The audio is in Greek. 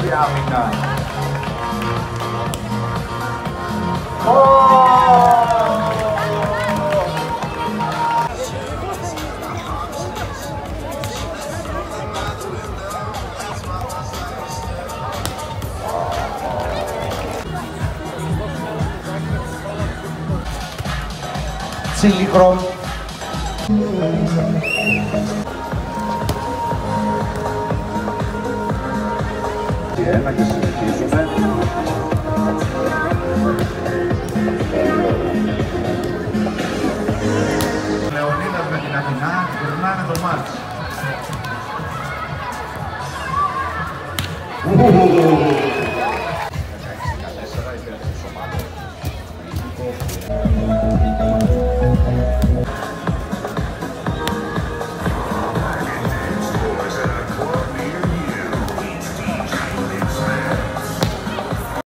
η άμυνα. Τσίλικρο. Ένα και συνεχίζουμε. Λεωνίδας με την Αθηνά γυρνάνε το μάτς.